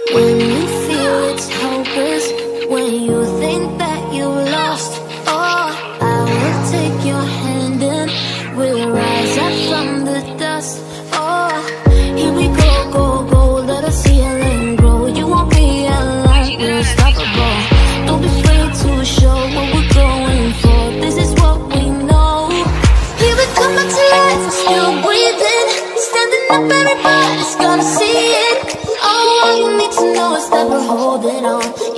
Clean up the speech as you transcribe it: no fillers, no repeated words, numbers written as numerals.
When you feel it's hopeless, when you think that you lost, oh, I will take your hand and we'll rise up from the dust. Oh, here we go, go, go, let us heal and grow. You won't be alone, we're unstoppable. Don't be afraid to show what we're going for. This is what we know. Here we come back to life, we're still breathing. Standing up, everybody's gonna see it. All you need to know is that we're holding on.